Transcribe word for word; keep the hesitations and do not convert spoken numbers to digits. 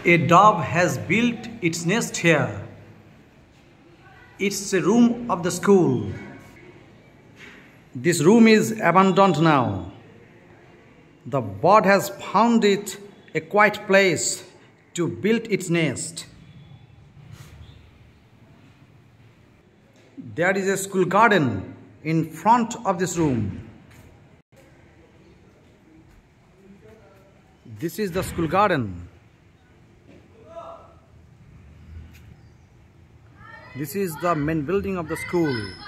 A dove has built its nest here. It's a room of the school. This room is abandoned now. The bird has found it a quiet place to build its nest. There is a school garden in front of this room. This is the school garden. This is the main building of the school.